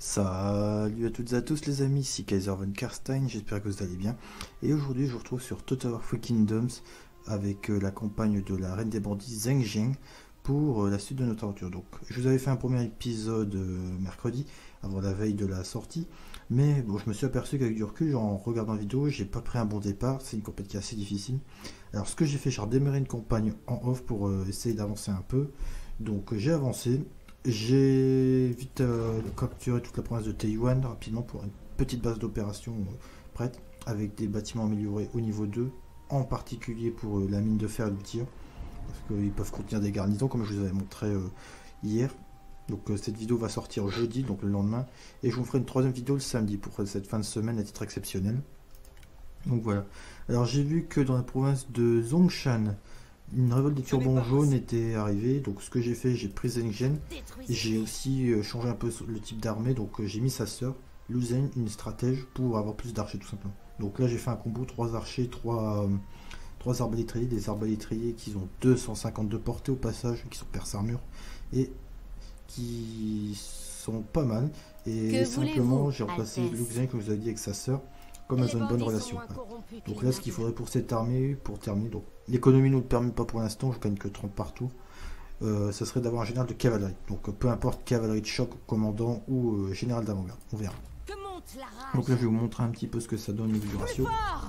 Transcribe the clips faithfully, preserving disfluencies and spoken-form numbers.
Salut à toutes et à tous les amis, ici Kaiser von Karstein, j'espère que vous allez bien. Et aujourd'hui je vous retrouve sur Total War Three Kingdoms avec euh, la campagne de la Reine des Bandits Zheng Jing pour euh, la suite de notre aventure. Donc je vous avais fait un premier épisode euh, mercredi, avant la veille de la sortie. Mais bon, je me suis aperçu qu'avec du recul, en regardant la vidéo, j'ai pas pris un bon départ, c'est une campagne qui est assez difficile. Alors ce que j'ai fait, j'ai redémarré une campagne en off pour euh, essayer d'avancer un peu. Donc j'ai avancé. J'ai vite euh, capturé toute la province de Taiyuan rapidement pour une petite base d'opération euh, prête avec des bâtiments améliorés au niveau deux, en particulier pour euh, la mine de fer et le tir, parce qu'ils peuvent contenir des garnisons comme je vous avais montré euh, hier. Donc euh, cette vidéo va sortir jeudi, donc le lendemain, et je vous ferai une troisième vidéo le samedi pour cette fin de semaine à titre exceptionnel. Donc voilà. Alors j'ai vu que dans la province de Zhongshan, une révolte des turbans jaunes était arrivée, donc ce que j'ai fait, j'ai pris Zheng Jing, j'ai aussi euh, changé un peu le type d'armée, donc euh, j'ai mis sa sœur, Lu Zhen, une stratège, pour avoir plus d'archers tout simplement. Donc là j'ai fait un combo, trois archers, trois euh, arbalétriers, des arbalétriers qui ont deux cent cinquante-deux portées au passage, qui sont perce armure, et qui sont pas mal, et que simplement j'ai remplacé Lu Zhen, comme je vous ai dit, avec sa sœur, comme elles ont une bonne relation. Ouais. Donc là ce qu'il faudrait pour cette armée, pour terminer, donc l'économie ne nous le permet pas pour l'instant, je gagne que trente par tour, euh, ça serait d'avoir un général de cavalerie. Donc peu importe, cavalerie de choc, commandant ou euh, général d'avant-garde, on verra. Donc là je vais vous montrer un petit peu ce que ça donne au niveau du ratio.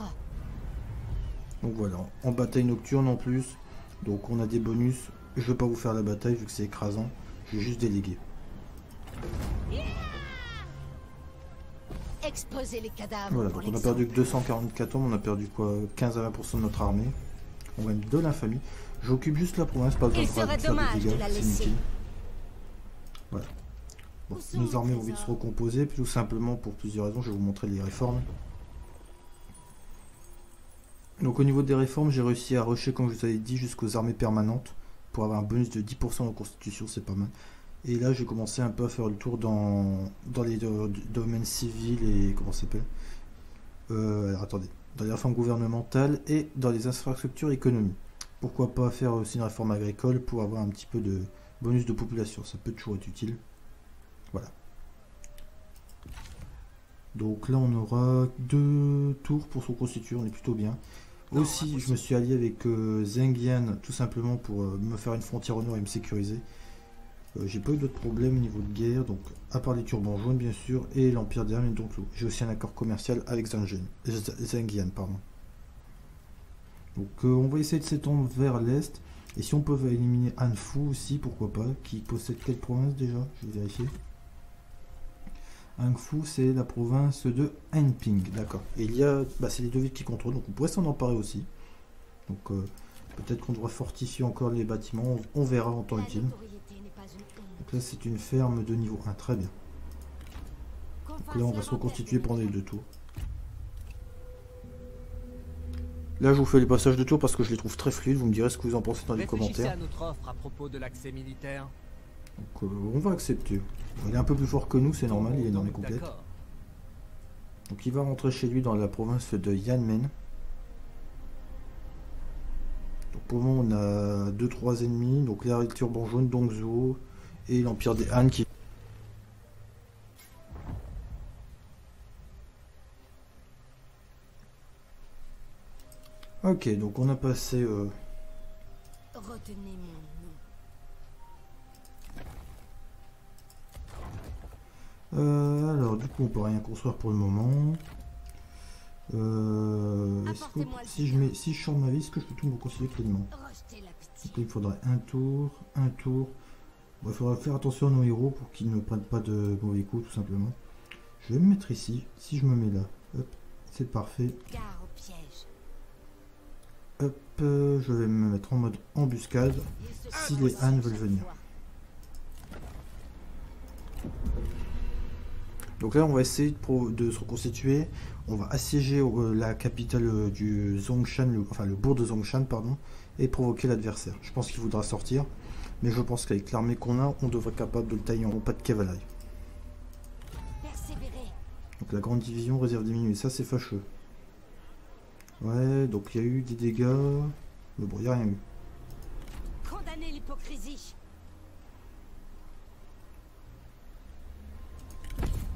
Donc voilà, en bataille nocturne en plus, donc on a des bonus, je ne vais pas vous faire la bataille vu que c'est écrasant, je vais juste déléguer. Exposer les cadavres. Voilà, donc on a perdu que deux cent quarante-quatre hommes, on a perdu quoi, quinze à vingt pour cent de notre armée. On gagne de l'infamie. J'occupe juste la province, pas besoin de faire des dégâts, c'est inutile. Voilà. Bon, nos armées vont vite se recomposer, tout simplement pour plusieurs raisons, je vais vous montrer les réformes. Donc au niveau des réformes, j'ai réussi à rusher, comme je vous avais dit, jusqu'aux armées permanentes, pour avoir un bonus de dix pour cent en constitution, c'est pas mal. Et là, j'ai commencé un peu à faire le tour dans, dans les do domaines civils et... comment ça s'appelle euh, alors, attendez. Dans les réformes gouvernementales et dans les infrastructures économiques. Pourquoi pas faire aussi une réforme agricole pour avoir un petit peu de bonus de population. Ça peut toujours être utile. Voilà. Donc là, on aura deux tours pour se constituer. On est plutôt bien. Aussi, je me suis allié avec euh, Zheng Yan, tout simplement pour euh, me faire une frontière au nord et me sécuriser. Euh, j'ai pas eu d'autres problèmes au niveau de guerre, donc à part les turbans jaunes bien sûr, et l'Empire des Armes et donc j'ai aussi un accord commercial avec Zheng Yan, pardon. Donc euh, on va essayer de s'étendre vers l'est, et si on peut éliminer Hanfu aussi, pourquoi pas, qui possède quelle province déjà, je vais vérifier. Hanfu c'est la province de Hanping, d'accord. Et il y a, bah, c'est les deux villes qui contrôlent, donc on pourrait s'en emparer aussi. Donc euh, peut-être qu'on devra fortifier encore les bâtiments, on, on verra en temps utile. Donc là c'est une ferme de niveau un, très bien. Donc là on va se reconstituer pendant les deux tours. Là je vous fais les passages de tours parce que je les trouve très fluides, vous me direz ce que vous en pensez dans les commentaires. À notre offre à propos de l'accès militaire. Donc euh, on va accepter. Il est un peu plus fort que nous, c'est normal, il est dans les complètes. Donc il va rentrer chez lui dans la province de Yanmen. Donc pour le moment on a deux trois ennemis, donc les turbans jaunes, Dongzhuo et l'Empire des Han qui... Ok, donc on a passé... Euh... Retenez mon nom. Euh, alors du coup on peut rien construire pour le moment. Euh, est-ce que, si, je mets, si je change ma vie, est-ce que je peux tout me reconstituer pleinement? Donc il faudrait un tour, un tour. Bon, il faudra faire attention à nos héros pour qu'ils ne prennent pas de mauvais coups tout simplement. Je vais me mettre ici, si je me mets là, hop, c'est parfait. Hop, euh, je vais me mettre en mode embuscade si les Han veulent venir. Donc là on va essayer de, de se reconstituer, on va assiéger euh, la capitale euh, du Zhongshan, le, enfin le bourg de Zhongshan pardon, et provoquer l'adversaire. Je pense qu'il voudra sortir, mais je pense qu'avec l'armée qu'on a, on devrait être capable de le tailler en pas de cavalerie. Donc la grande division réserve diminuée, ça c'est fâcheux. Ouais, donc il y a eu des dégâts, mais bon, il n'y a rien eu. Condamnez l'hypocrisie.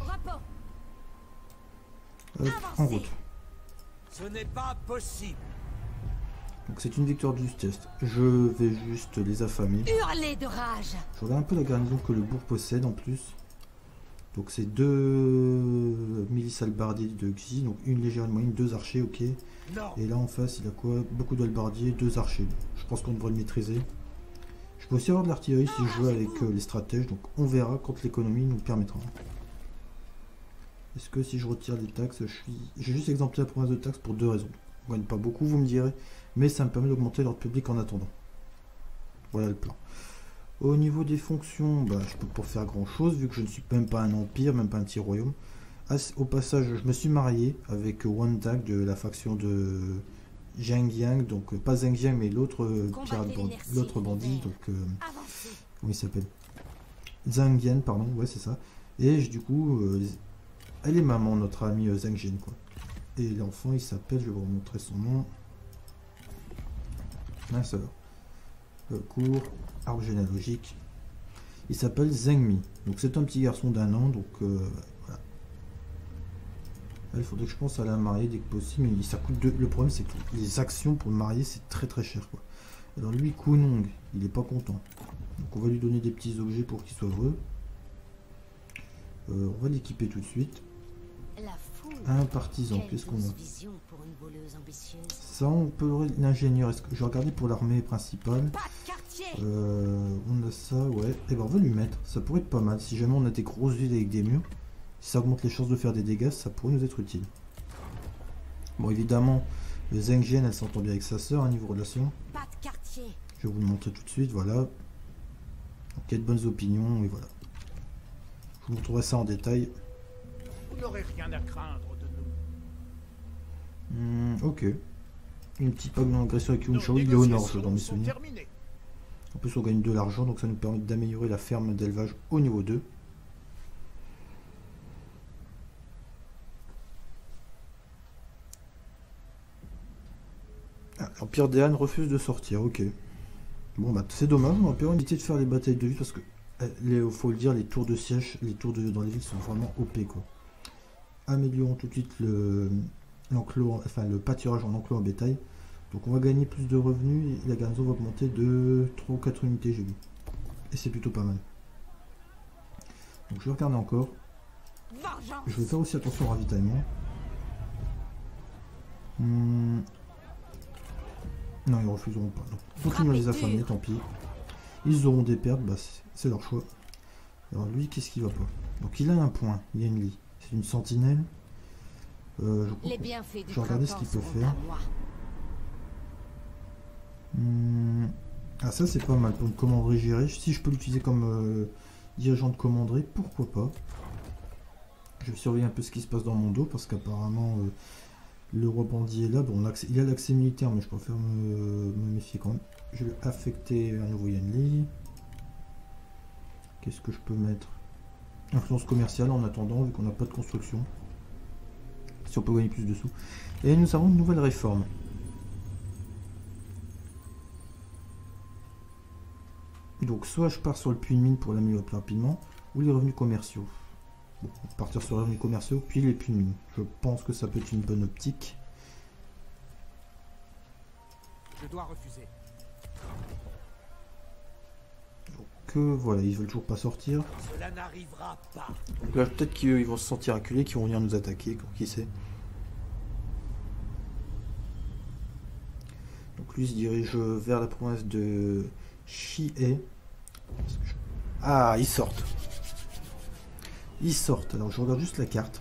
Hop, en route. Ce n'est pas possible. Donc c'est une victoire de justesse. Je vais juste les affamer. Hurlez de rage. Je regarde un peu la garnison que le bourg possède en plus. Donc c'est deux milices halbardiers de Xi, donc une légère et une moyenne, deux archers, ok. Non. Et là en face il a quoi? Beaucoup d'halbardiers, deux archers. Je pense qu'on devrait le maîtriser. Je peux aussi avoir de l'artillerie si je joue avec euh, les stratèges, donc on verra quand l'économie nous le permettra. Est-ce que si je retire les taxes, je suis... J'ai juste exempté la province de taxes pour deux raisons. On gagne pas beaucoup, vous me direz, mais ça me permet d'augmenter l'ordre public en attendant. Voilà le plan. Au niveau des fonctions, bah, je peux pas faire grand chose vu que je ne suis même pas un empire, même pas un petit royaume. Au passage, je me suis marié avec Wang Tak de la faction de Zhang Yang, donc pas Zhang Yang mais l'autre euh, pirate bandit, l'autre bandit, donc euh, comment il s'appelle, Zhang Yan, pardon, ouais c'est ça. Et du coup, euh, elle est maman, notre amie euh, Zhang Jian, quoi. Et l'enfant il s'appelle, je vais vous montrer son nom. Mince alors. Euh, cours, arbre généalogique. Il s'appelle Zheng Mi. Donc c'est un petit garçon d'un an, donc euh, voilà. Il faudrait que je pense à la marier dès que possible, mais ça coûte de... Le problème c'est que les actions pour le marier c'est très très cher, quoi. Alors lui, Kunong, il est pas content. Donc on va lui donner des petits objets pour qu'il soit heureux. Euh, on va l'équiper tout de suite. Un partisan, qu'est-ce qu'on a? Ça, on peut l'ingénieur. Est-ce que je vais regarder pour l'armée principale? euh, On a ça, ouais. Et ben on va lui mettre. Ça pourrait être pas mal. Si jamais on a des grosses villes avec des murs, si ça augmente les chances de faire des dégâts, ça pourrait nous être utile. Bon, évidemment, le Zheng Jian, elle s'entend bien avec sa sœur, à niveau relation. Je vais vous le montrer tout de suite, voilà. Donc, il y a de bonnes opinions, et voilà. Je vous montrerai ça en détail. Vous n'aurez rien à craindre de nous. Hmm, ok. Une petite pack d'agression avec Yunshao, il est au nord, dans mes souvenirs. Terminées. En plus, on gagne de l'argent, donc ça nous permet d'améliorer la ferme d'élevage au niveau deux. Ah, l'Empire des Han refuse de sortir, ok. Bon, bah c'est dommage, on aurait pu éviter de faire les batailles de ville parce que, il faut le dire, les tours de siège, les tours de dans les villes sont vraiment O P, quoi. Améliorons tout de suite le l'enclos, enfin le pâturage en enclos en bétail. Donc on va gagner plus de revenus et la garnison va augmenter de trois ou quatre unités, j'ai vu. Et c'est plutôt pas mal. Donc je vais regarder encore. Je vais faire aussi attention au ravitaillement. Hmm. Non, ils refuseront pas. Donc, continuons à les affamer, tant pis. Ils auront des pertes, bah, c'est leur choix. Alors lui, qu'est-ce qui va pas? Donc il a un point, il y a une lie. C'est une sentinelle. Euh, je, Les bienfaits je vais regarder ce qu'il peut faire. Hum, ah ça c'est pas mal pour une commanderie gérée. Si je peux l'utiliser comme euh, dirigeant de commanderie, pourquoi pas. Je vais surveiller un peu ce qui se passe dans mon dos parce qu'apparemment euh, le roi bandit est là. Bon, il a l'accès militaire mais je préfère me, me méfier quand même. Je vais affecter un nouveau Yanli. Qu'est-ce que je peux mettre? Influence commerciale en attendant, vu qu'on n'a pas de construction. Si on peut gagner plus de sous. Et nous avons une nouvelle réforme. Donc soit je pars sur le puits de mine pour l'améliorer plus rapidement, ou les revenus commerciaux. Bon, on va partir sur les revenus commerciaux, puis les puits de mine. Je pense que ça peut être une bonne optique. Je dois refuser. Que voilà, ils veulent toujours pas sortir. Cela n'arrivera pas. Donc là, peut-être qu'ils vont se sentir acculés, qu'ils vont venir nous attaquer, qui sait. Donc lui se dirige vers la province de Chie. Ah, ils sortent. Ils sortent. Alors je regarde juste la carte.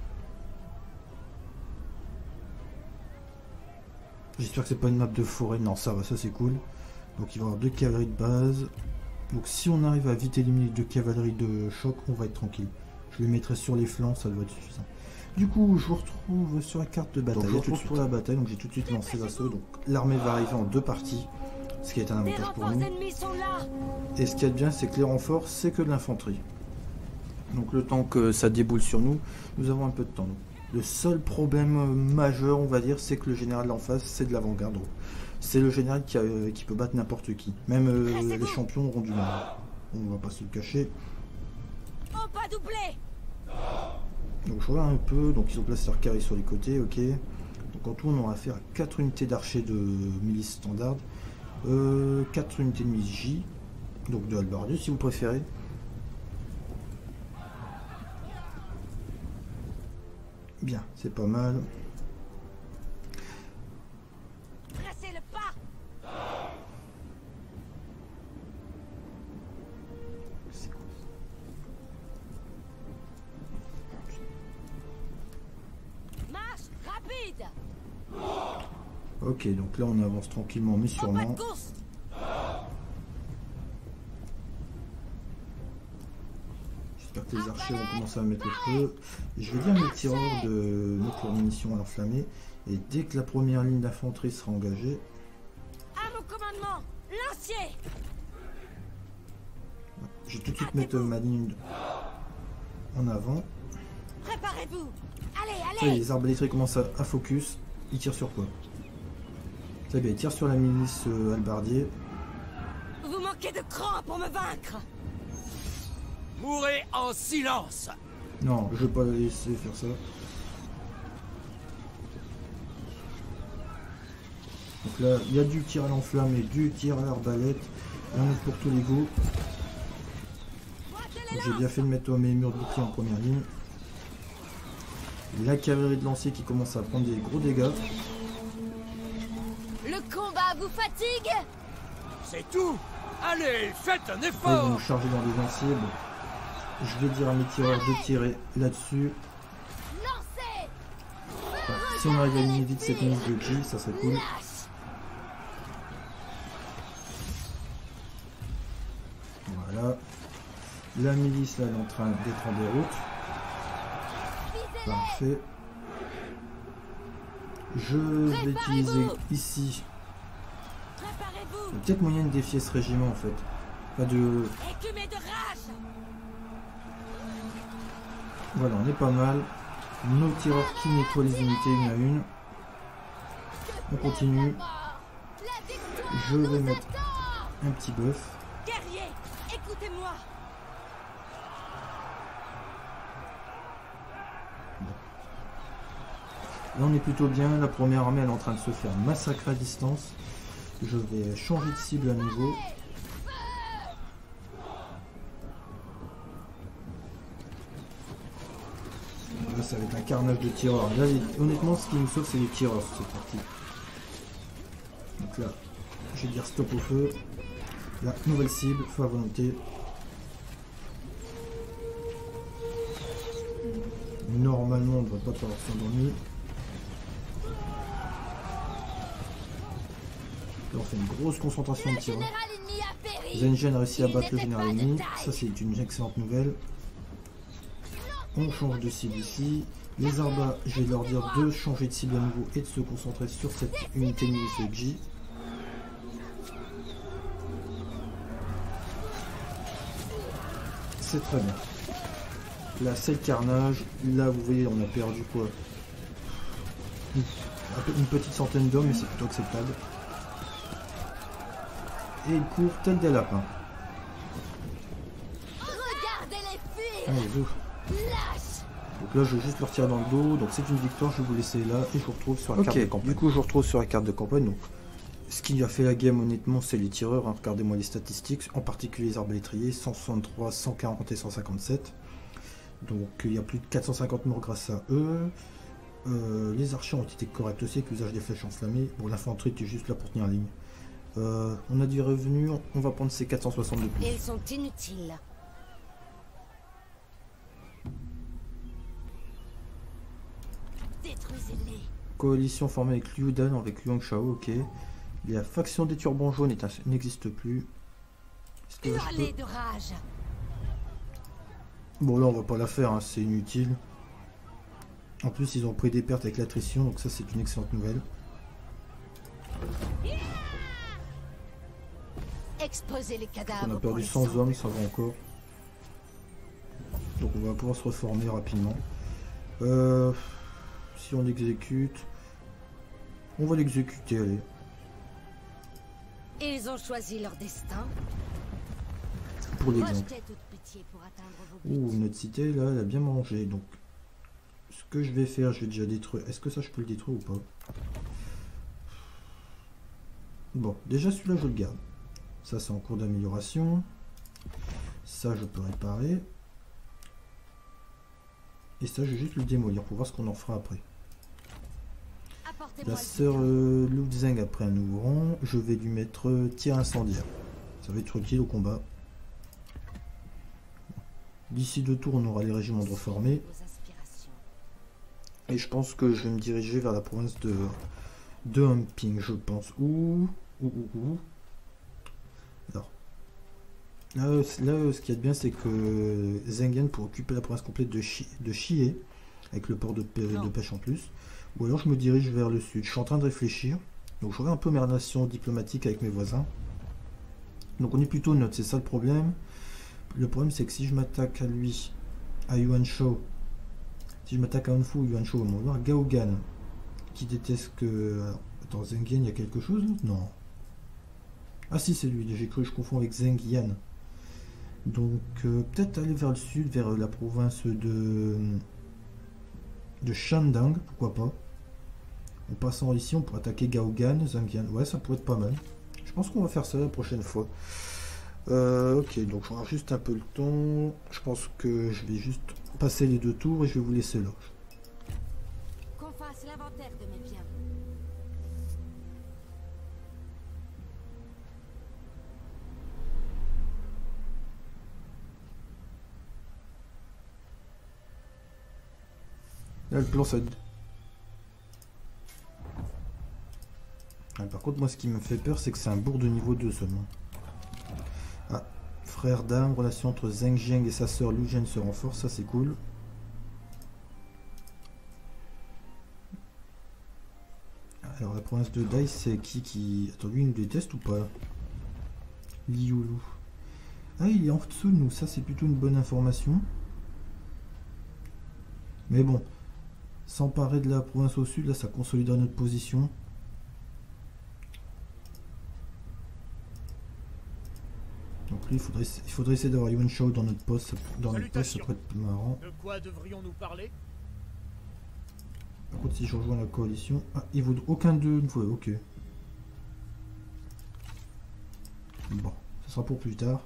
J'espère que c'est pas une map de forêt. Non, ça va, ça c'est cool. Donc il va y avoir deux cavaleries de base. Donc si on arrive à vite éliminer deux cavaleries de choc, on va être tranquille. Je les mettrai sur les flancs, ça doit être suffisant. Du coup, je vous retrouve sur la carte de bataille. Donc, je vous retrouve pour la bataille, donc j'ai tout de suite lancé l'assaut. Donc l'armée va arriver en deux parties, ce qui est un avantage pour nous. Et ce qu'il y a de bien, c'est que les renforts, c'est que de l'infanterie. Donc le temps que ça déboule sur nous, nous avons un peu de temps. Donc, le seul problème majeur, on va dire, c'est que le général en face, c'est de l'avant-garde. C'est le général qui, a, qui peut battre n'importe qui. Même euh, les champions auront du mal. On va pas se le cacher. Donc je vois un peu, donc ils ont placé leur carré sur les côtés, ok. Donc en tout on aura affaire à quatre unités d'archers de milice standard, euh, quatre unités de milice J, donc de hallebardiers si vous préférez. Bien, c'est pas mal. Pressez le pas. Marche rapide. Ok, donc là on avance tranquillement mais En pas de sûrement. course. J'espère que les archers vont commencer à mettre le feu. Et je vais dire mes tireurs de mettre leurs munitions à l'enflammer. Et dès que la première ligne d'infanterie sera engagée, À mon commandement, lancier. je vais tout de suite mettre ma ligne en avant. Préparez-vous. Allez, Ça y est, allez. les arbalètes commencent à, à focus. Ils tirent sur quoi? Très bien, ils tirent sur la milice euh, hallebardier. Vous manquez de cran pour me vaincre. Mourez en silence. Non, je vais pas les laisser faire ça. Donc là, il y a du tir à l'enflamme et du tir à l'arbalète. Il y en a pour tous les goûts. J'ai bien fait de mettre mes murs de bouclier en première ligne. La cavalerie de lancier qui commence à prendre des gros dégâts. Le combat vous fatigue. C'est tout. Allez, faites un Après, ils vont effort. nous charger dans les lanciers. Bon. Je vais dire à mes tireurs de tirer là-dessus. Lancez. Enfin, si on arrive à éliminer vite cette milice de G, ça serait cool. Lâche. Voilà. La milice là elle est en train d'être en déroute. Parfait. Je vais utiliser ici. Préparez-vous. Peut-être moyen de défier ce régiment en fait. Pas de. Écumez de rage. Voilà, on est pas mal. Nos tireurs qui nettoient les unités une à une. On continue. La victoire Je vais nous mettre attend. un petit buff. Guerrier, écoutez-moi. Là on est plutôt bien. La première armée elle est en train de se faire massacrer à distance. Je vais changer de cible à nouveau. Là ça va être un carnage de tireurs. Là les- honnêtement ce qui me sauve c'est les tireurs c'est parti. Donc là je vais dire stop au feu. La nouvelle cible, feu à volonté. Normalement on ne devrait pas pouvoir s'endormir. Là on fait une grosse concentration de tireurs. Général ennemi a péri. Zengen a réussi à battre le Il général n'était pas ennemi, de taille. ça c'est une excellente nouvelle. On change de cible ici. Les Arbas, je vais leur dire de changer de cible à nouveau et de se concentrer sur cette unité de milice J. C'est très bien. Là c'est le carnage. Là vous voyez on a perdu quoi? Une, une petite centaine d'hommes mais c'est plutôt acceptable. Et ils courent tel des lapins. Regardez-les fuir. Allez, vous. Lâche. Donc là je vais juste leur tirer dans le dos, donc c'est une victoire, je vais vous laisser là et je vous retrouve sur la carte de campagne. Du coup je vous retrouve sur la carte de campagne, donc ce qui a fait la game honnêtement c'est les tireurs, hein. Regardez-moi les statistiques, en particulier les arbalétriers, cent soixante-trois, cent quarante et cent cinquante-sept. Donc il y a plus de quatre cent cinquante morts grâce à eux. Euh, les archers ont été corrects aussi avec l'usage des flèches enflammées. Bon l'infanterie était juste là pour tenir ligne. Euh, on a du revenu, on va prendre ces quatre cent soixante de plus. Ils sont inutiles. Détruisez-les. Coalition formée avec Liu Dan, avec Liu Shao, ok. La faction des turbans jaunes est un- n'existe plus. Est-ce que je Hurlez peux- de rage. Bon là on va pas la faire, hein, c'est inutile. En plus ils ont pris des pertes avec l'attrition, donc ça c'est une excellente nouvelle. Exposez les cadavres. On a pour perdu les cent sangs. hommes, ça va encore. Donc on va pouvoir se reformer rapidement. Euh, si on exécute, on va l'exécuter, allez. Ils ont choisi leur destin. Pour l'exemple. Rejetez toute pitié pour atteindre vos buts. Ouh, notre cité là, elle a bien mangé, donc que je vais faire, je vais déjà détruire. Est-ce que ça, je peux le détruire ou pas? Bon, déjà celui-là, je le garde. Ça, c'est en cours d'amélioration. Ça, je peux réparer. Et ça, je vais juste le démolir pour voir ce qu'on en fera après. La sœur euh, Lu Zeng après un nouveau rang. Je vais lui mettre euh, tir incendiaire. Ça va être utile au combat. D'ici deux tours, on aura les régiments de reformés. Et je pense que je vais me diriger vers la province de, de Humping, je pense. Ouh, ouh, ouh, ouh. Alors, là, là, ce qu'il y a de bien, c'est que Zheng Yan pour occuper la province complète de, Chi, de Chie, avec le port de, de pêche en plus. Ou alors je me dirige vers le sud. Je suis en train de réfléchir. Donc je regarde un peu mes relations diplomatiques avec mes voisins. Donc on est plutôt neutre, c'est ça le problème. Le problème c'est que si je m'attaque à lui, à Yuan Shao, si je m'attaque à Hanfu ou Yuan Shao, on va voir Gao Gan, qui déteste que... Alors, attends, Zheng Yan, il y a quelque chose? Non. Ah si, c'est lui, j'ai cru que je confonds avec Zheng Yan. Donc euh, peut-être aller vers le sud, vers la province de... de Shandong, pourquoi pas. En passant ici, on pourrait attaquer Gaogan, Zheng. Ouais, ça pourrait être pas mal. Je pense qu'on va faire ça la prochaine fois. Euh, ok, donc je regarde juste un peu le temps. Je pense que je vais juste passer les deux tours et je vais vous laisser là. Qu'on fasse l'inventaire de mes biens. Là, le plan, ça... Ah, par contre, moi, ce qui me fait peur, c'est que c'est un bourg de niveau deux seulement. Ah, frère d'âme, relation entre Zheng Jiang et sa sœur Lu Zhen se renforce, ça c'est cool. Alors, la province de Dai, c'est qui qui... Attends, lui, il nous déteste ou pas? Liulu. Ah, il est en dessous de nous, ça c'est plutôt une bonne information. Mais bon, s'emparer de la province au sud, là, ça consolidera notre position. Donc lui, il faudrait, il faudrait essayer d'avoir Yuan Shao dans notre poste. Dans notre poste, ça pourrait être marrant. De quoi devrions-nous parler? Par contre, si je rejoins la coalition... Ah, il vaut aucun d'eux une fois, ok. Bon, ça sera pour plus tard.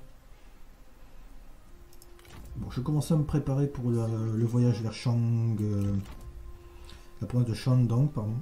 Bon, je commence à me préparer pour la, le voyage vers Shang... Euh, la province de Shandong, pardon.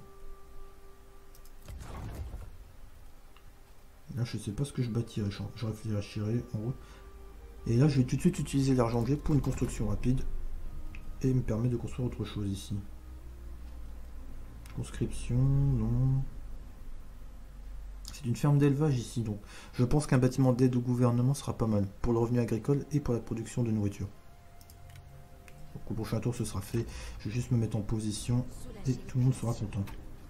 Là, je sais pas ce que je bâtirai. Je réfléchirai en route. Et là, je vais tout de suite utiliser l'argent que j'ai pour une construction rapide. Et il me permet de construire autre chose ici. Conscription, non. C'est une ferme d'élevage ici, donc je pense qu'un bâtiment d'aide au gouvernement sera pas mal pour le revenu agricole et pour la production de nourriture. Donc au prochain tour, ce sera fait. Je vais juste me mettre en position et tout le monde sera content.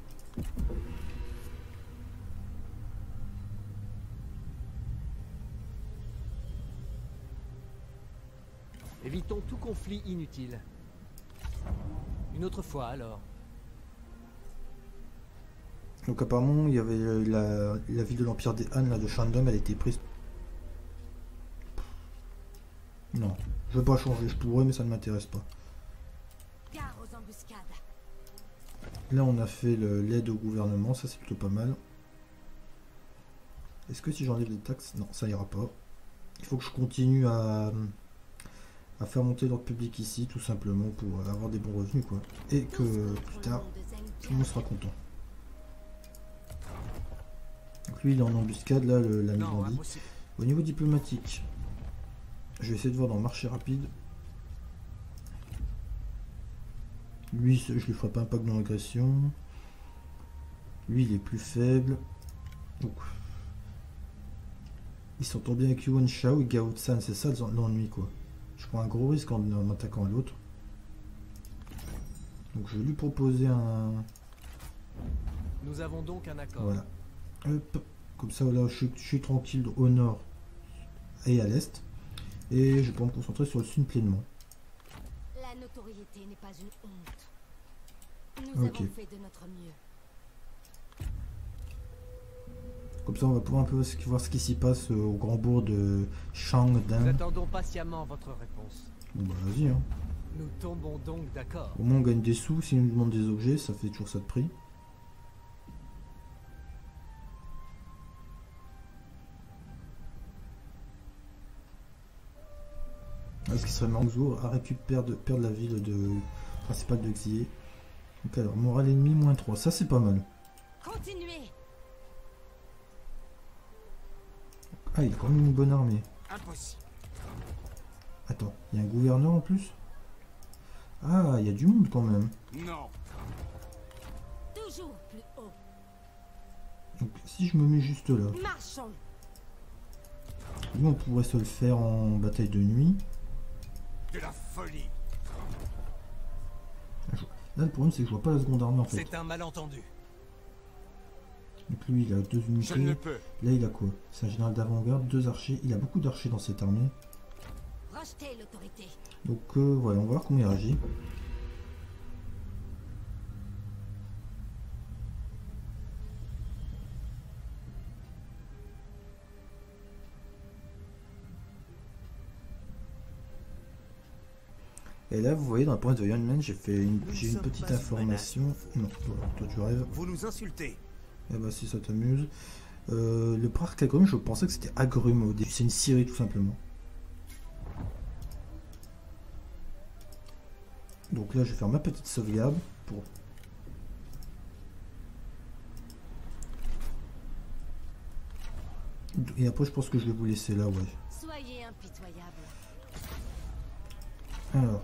Évitons tout conflit inutile. Une autre fois alors. Donc apparemment, il y avait la, la ville de l'Empire des Han, là, de Shandong, elle a été prise. Non, je vais pas changer, je pourrais, mais ça ne m'intéresse pas. Gare aux embuscades. Là, on a fait l'aide au gouvernement, ça c'est plutôt pas mal. Est-ce que si j'enlève les taxes? Non, ça ira pas. Il faut que je continue à, à faire monter l'ordre public ici, tout simplement, pour avoir des bons revenus, quoi. Et que plus tard, tout le monde sera content. Donc lui il est en embuscade là, l'ami bandit. Au niveau diplomatique, je vais essayer de voir dans le marché rapide. Lui je lui ferai pas un pacte non-agression. Lui il est plus faible. Donc il s'entend bien avec Yuan Shao et Gao Tsan, c'est ça l'ennui quoi. Je prends un gros risque en, en attaquant l'autre. Donc je vais lui proposer un... Nous avons donc un accord. Voilà. Hop. Comme ça là je suis, je suis tranquille au nord et à l'est. Et je peux me concentrer sur le sud pleinement. La notoriété n'est pas une honte. Nous Ok. avons fait de notre mieux. Comme ça on va pouvoir un peu voir ce qui s'y passe au grand bourg de Nous Shangdang. attendons patiemment votre réponse. Bon bah vas-y hein. Nous tombons donc d'accord. Au moins on gagne des sous, s'ils nous demandent des objets, ça fait toujours ça de prix. Ah, ce qui serait marrant, Xur a récupéré de perdre la ville de principale de Xié. Donc alors, morale ennemi moins trois, ça c'est pas mal. Continuez. Ah, il a quand même une bonne armée. Impossible. Attends, il y a un gouverneur en plus? Ah, il y a du monde quand même. Non. Toujours plus haut. Donc si je me mets juste là, Marchons. nous on pourrait se le faire en bataille de nuit. De la folie. Là le problème c'est que je vois pas la seconde armée en fait. C'est un malentendu. Donc lui il a deux Je ne unités. peux. Là il a quoi? C'est un général d'avant-garde, deux archers. Il a beaucoup d'archers dans cette armée. Rejetez l'autorité. Donc euh, voilà, on va voir comment il réagit. Et là, vous voyez, dans la province de Yunnan, j'ai fait une, j'ai une petite information. Non, voilà, toi tu rêves. Vous nous insultez. Eh bah si ça t'amuse. Euh, le parc agrume, je pensais que c'était agrume au début. C'est une scierie tout simplement. Donc là, je vais faire ma petite sauvegarde pour. Et après, je pense que je vais vous laisser là, ouais. Soyez impitoyable. Alors.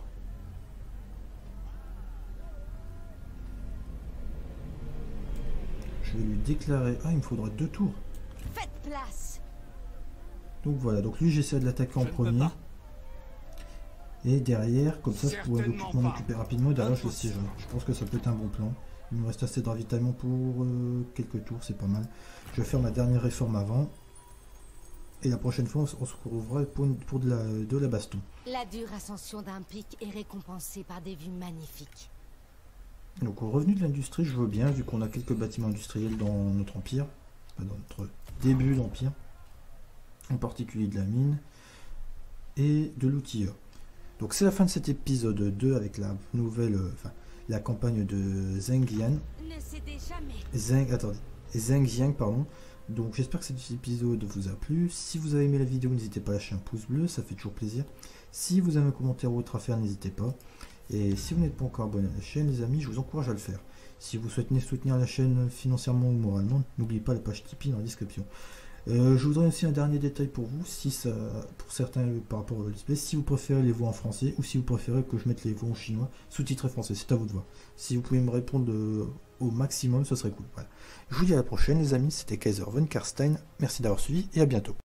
Je vais lui déclarer. Ah, il me faudra deux tours. Faites place. Donc voilà, donc lui, j'essaie de l'attaquer en Je ne peux premier. pas. Et derrière, comme ça, je pourrais Certainement m'en pas. occuper rapidement. Et derrière, je le Impossible. siège. Je pense que ça peut être un bon plan. Il me reste assez de ravitaillement pour euh, quelques tours, c'est pas mal. Je vais faire ma dernière réforme avant. Et la prochaine fois, on se on se retrouvera pour, une- pour de, la, de la baston. La dure ascension d'un pic est récompensée par des vues magnifiques. Donc au revenu de l'industrie, je veux bien, vu qu'on a quelques bâtiments industriels dans notre empire. Enfin, dans notre début d'empire. En particulier de la mine. Et de l'outilleur. Donc c'est la fin de cet épisode deux avec la nouvelle... euh, Enfin, la campagne de Zheng Yan. Ne cédez jamais. Zheng, attendez, Zheng Jiang, pardon. Donc j'espère que cet épisode vous a plu. Si vous avez aimé la vidéo, n'hésitez pas à lâcher un pouce bleu, ça fait toujours plaisir. Si vous avez un commentaire ou autre à faire, n'hésitez pas. Et si vous n'êtes pas encore abonné à la chaîne, les amis, je vous encourage à le faire. Si vous souhaitez soutenir la chaîne financièrement ou moralement, n'oubliez pas la page Tipeee dans la description. Euh, je voudrais aussi un dernier détail pour vous, si ça, pour certains euh, par rapport au display, si vous préférez les voix en français ou si vous préférez que je mette les voix en chinois sous-titrés français, c'est à vous de voir. Si vous pouvez me répondre euh, au maximum, ce serait cool. Voilà. Je vous dis à la prochaine les amis, c'était Kaiser von Karstein, merci d'avoir suivi et à bientôt.